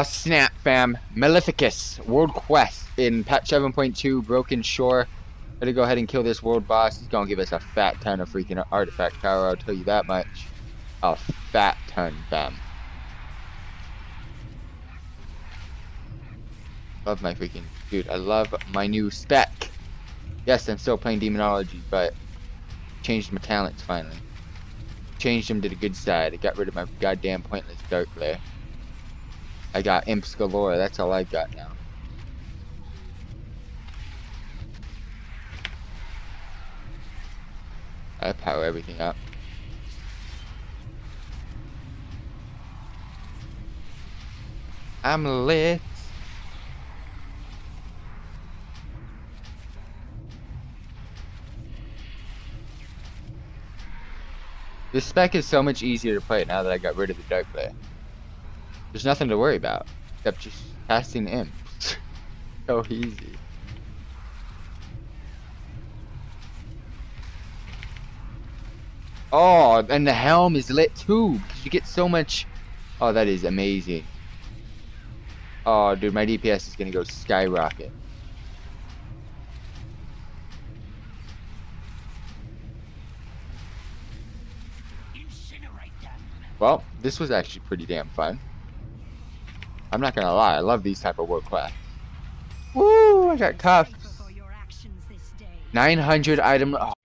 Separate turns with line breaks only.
Ah, snap, fam. Maleficus, World Quest in patch 7.2, Broken Shore. Gotta go ahead and kill this world boss. He's gonna give us a fat ton of freaking artifact power, I'll tell you that much. A fat ton, fam. Love my freaking... Dude, I love my new spec. Yes, I'm still playing Demonology, but... changed my talents, finally. Changed them to the good side. I got rid of my goddamn pointless Dark Glare. I got Imps galore, that's all I've got now. I power everything up. I'm lit. This spec is so much easier to play now that I got rid of the Dark Glare. There's nothing to worry about, except just casting imps. So easy. Oh, and the helm is lit too, because you get so much... Oh, that is amazing. Oh, dude, my DPS is gonna go skyrocket. Well, this was actually pretty damn fun. I'm not gonna lie, I love these type of world class. Woo! I got cuffs. 900 item. Oh.